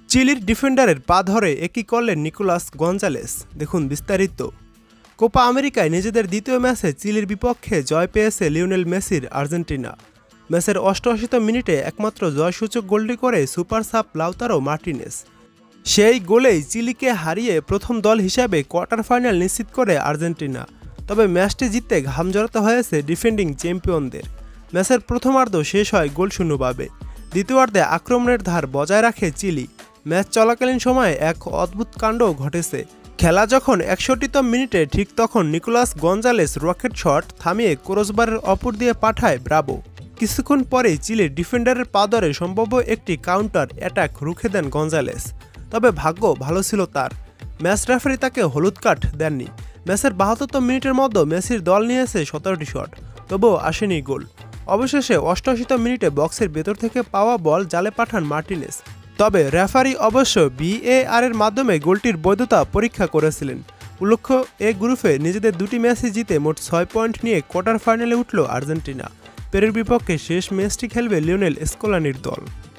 চিলির ডিফেন্ডারের পা ধরে একই করলেন নিকোলাস গঞ্জালেস। দেখুন বিস্তারিত। কোপা আমেরিকায় নিজেদের দ্বিতীয় ম্যাচে চিলির বিপক্ষে জয় পেয়েছে লিওনেল মেসির আর্জেন্টিনা। ম্যাচের ৮৮তম মিনিটে একমাত্র জয়সূচক গোলটি করে সুপার সাব লাউতারো মার্টিনেজ। সেই গোলেই চিলিকে হারিয়ে প্রথম দল হিসাবে কোয়ার্টার ফাইনাল নিশ্চিত করে আর্জেন্টিনা। তবে ম্যাচটি জিততে ঘাম জড়াতে হয়েছে ডিফেন্ডিং চ্যাম্পিয়নদের। ম্যাচের প্রথমার্ধ শেষ হয় গোলশূন্যভাবে। দ্বিতীয়ার্ধে আক্রমণের ধার বজায় রাখে চিলি। ম্যাচ চলাকালীন সময়ে এক অদ্ভুত কাণ্ড ঘটেছে। খেলা যখন ৬১তম মিনিটে ঠিক তখন নিকোলাস গঞ্জালেস রকেট শট থামিয়ে ক্রসবারের অপর দিয়ে পাঠায় ব্রাভো। কিছুক্ষণ পরেই চিলির ডিফেন্ডারের পা ধরে সম্ভাব্য একটি কাউন্টার অ্যাটাক রুখে দেন গঞ্জালেস। তবে ভাগ্য ভালো ছিল তার, ম্যাচ রেফারি তাকে হলুদ কার্ড দেননি। ম্যাচের ৭২তম মিনিটের মধ্যে মেসির দল নিয়েছে ১৭টি শট, তবুও আসেনি গোল। অবশেষে ৮৮তম মিনিটে বক্সের ভেতর থেকে পাওয়া বল জালে পাঠান মার্টিনেজ। তবে রেফারি অবশ্য VAR এর মাধ্যমে গোলটির বৈধতা পরীক্ষা করেছিলেন। উল্লেখ্য, এ গ্রুপে নিজেদের দুটি ম্যাচই জিতে মোট ৬ পয়েন্ট নিয়ে কোয়ার্টার ফাইনালে উঠল আর্জেন্টিনা। পেরুর বিপক্ষে শেষ ম্যাচটি খেলবে লিওনেল স্কলানির দল।